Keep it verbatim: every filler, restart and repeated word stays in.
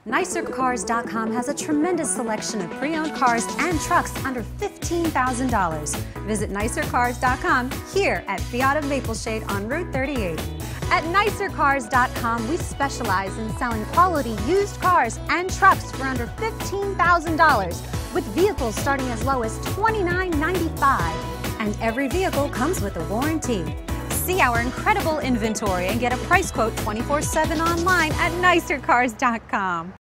Nicer Cars dot com has a tremendous selection of pre-owned cars and trucks under fifteen thousand dollars. Visit Nicer Cars dot com here at Fiat of Mapleshade on Route thirty-eight. At Nicer Cars dot com, we specialize in selling quality used cars and trucks for under fifteen thousand dollars, with vehicles starting as low as twenty-nine ninety-five. And every vehicle comes with a warranty. See our incredible inventory and get a price quote twenty-four seven online at Nicer Cars dot com.